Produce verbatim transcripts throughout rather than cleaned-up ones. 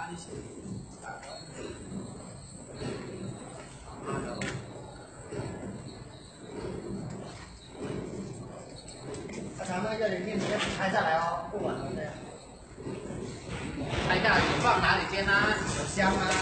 咱们这里面直接拍下来哦，不管这样。 拍下来你放哪里煎啊？ 有香啊。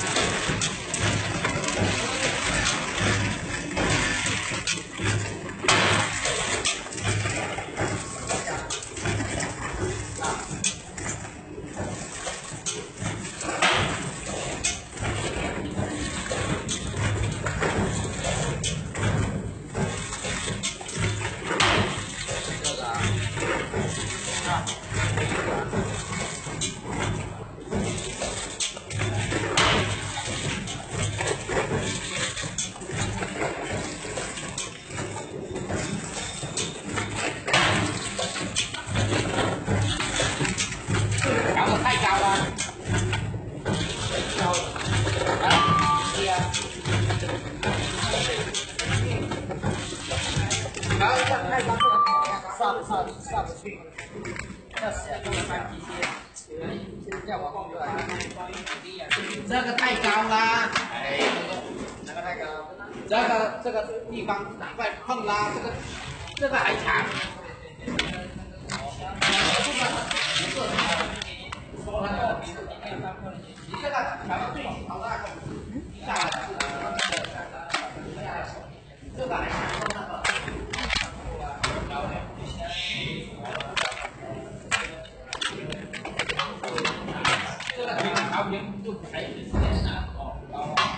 上上上不去，要写这个拍皮鞋，要我放出来。 这个太高啦， 哎，哪个太高？ 这个这个地方快碰啦，这个这个还长。你这个调到最好的下来，这个还长。